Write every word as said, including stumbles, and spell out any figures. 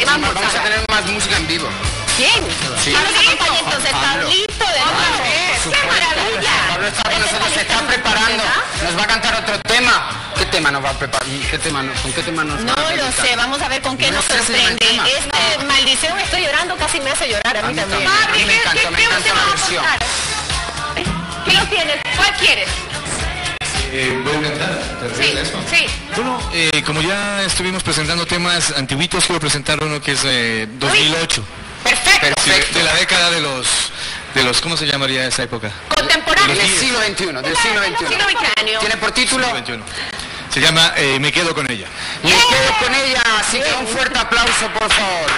¿Qué vamos, vamos a tener más música en vivo. ¿Quién? Sí. Vamos a acompañar entonces Pablito de nuevo. ¡Qué maravilla! Pablo está con nosotros, se está preparando. Nos va a cantar otro tema. ¿Qué tema nos va a preparar? ¿Qué tema nos, ¿Con qué tema nos No va a lo presentar? sé, vamos a ver con qué No nos sé si es el sorprende. tema. Este maldición, estoy llorando, casi me hace llorar a mí A mí también. también. A mí me encanta, me encanta la versión. ¿Qué lo tienes? ¿Cuál quieres? Eh, ¿Puedo cantar? ¿Te refieres Sí, a eso? sí. Bueno, eh, como ya estuvimos presentando temas antiguitos, quiero presentar uno que es eh, dos mil ocho. Perfecto. Sí, de, de la década de los, de los, ¿cómo se llamaría esa época? Contemporáneo. Del siglo veintiuno, del siglo veintiuno. Siglo veintiuno. ¿Tiene por título? siglo veintiuno. Se llama eh, Me quedo con ella. Me quedo con ella, así que un fuerte aplauso, por favor.